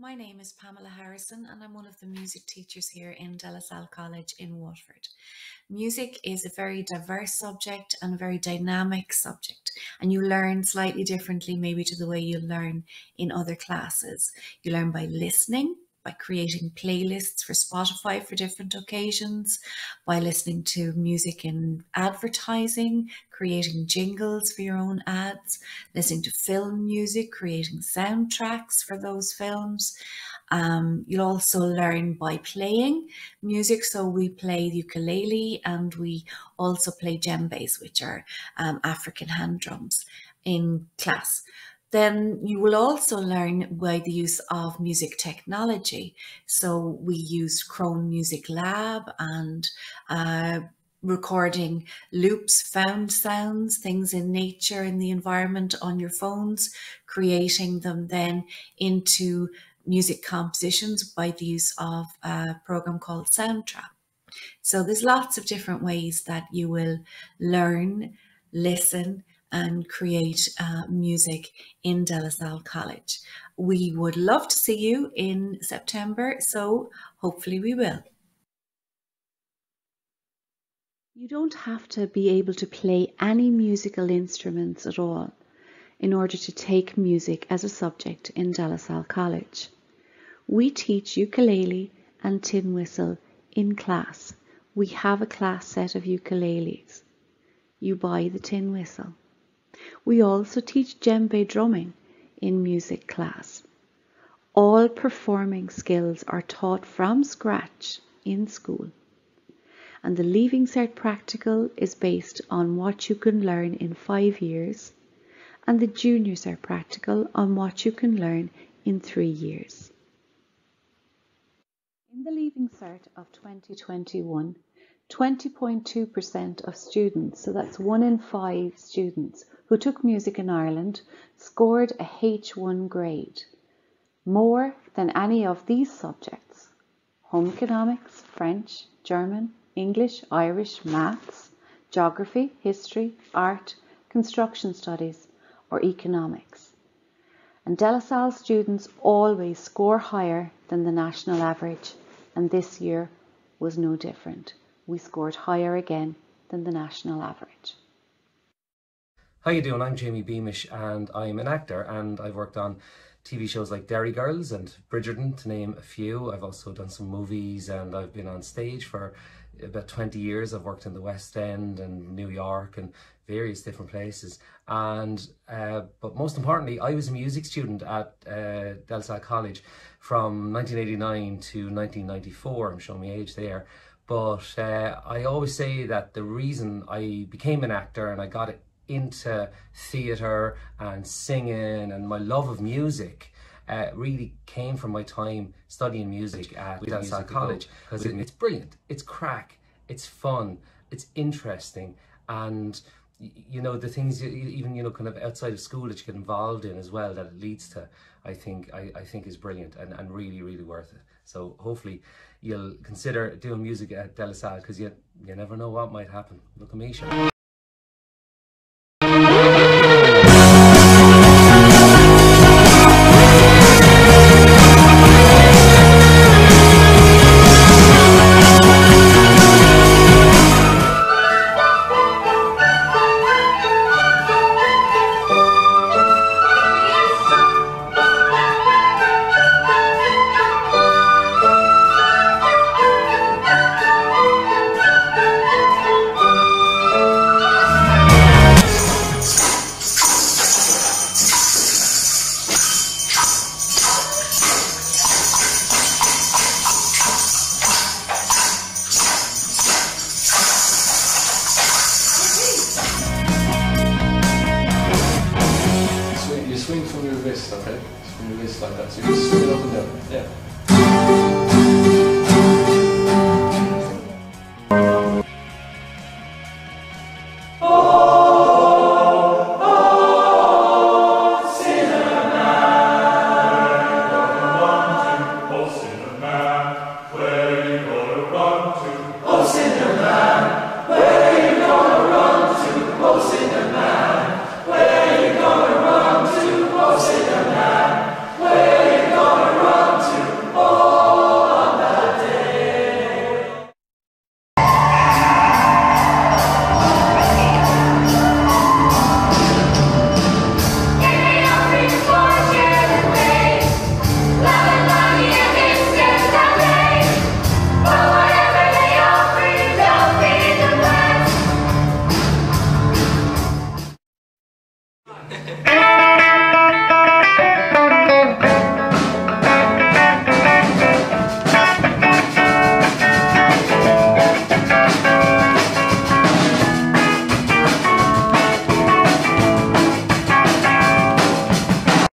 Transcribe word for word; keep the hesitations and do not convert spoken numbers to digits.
My name is Pamela Harrison and I'm one of the music teachers here in De La Salle College in Waterford. Music is a very diverse subject and a very dynamic subject, and you learn slightly differently maybe to the way you learn in other classes. You learn by listening, by creating playlists for Spotify for different occasions, by listening to music in advertising, creating jingles for your own ads, listening to film music, creating soundtracks for those films. Um, you'll also learn by playing music. So we play the ukulele and we also play djembes, which are um, African hand drums, in class. Then you will also learn by the use of music technology. So we use Crone Music Lab and uh, recording loops, found sounds, things in nature, in the environment on your phones, creating them then into music compositions by the use of a program called Soundtrap. So there's lots of different ways that you will learn, listen, and create uh, music in De La Salle College. We would love to see you in September, so hopefully we will. You don't have to be able to play any musical instruments at all in order to take music as a subject in De La Salle College. We teach ukulele and tin whistle in class. We have a class set of ukuleles. You buy the tin whistle. We also teach djembe drumming in music class. All performing skills are taught from scratch in school. And the Leaving Cert Practical is based on what you can learn in five years, and the Junior Cert Practical on what you can learn in three years. In the Leaving Cert of twenty twenty-one, twenty point two percent of students, so that's one in five students who took music in Ireland, scored a H one grade, more than any of these subjects: home economics, French, German, English, Irish, maths, geography, history, art, construction studies, or economics. And De La Salle students always score higher than the national average, and this year was no different. We scored higher again than the national average. How you doing? I'm Jamie Beamish and I'm an actor, and I've worked on T V shows like Derry Girls and Bridgerton, to name a few. I've also done some movies and I've been on stage for about twenty years. I've worked in the West End and New York and various different places. And uh, but most importantly, I was a music student at uh, De La Salle College from nineteen eighty-nine to nineteen ninety-four. I'm showing my age there. But uh, I always say that the reason I became an actor and I got it into theatre and singing and my love of music uh, really came from my time studying music at De La Salle College, because it, it's brilliant, it's crack, it's fun, it's interesting, and you know the things even you know kind of outside of school that you get involved in as well that it leads to, I think I, I think is brilliant and, and really really worth it. So hopefully you'll consider doing music at De La Salle, because you you never know what might happen. Look at me, Sean. Swing from your wrist, okay? Swing your wrist like that. So you just swing it up and down. Yeah.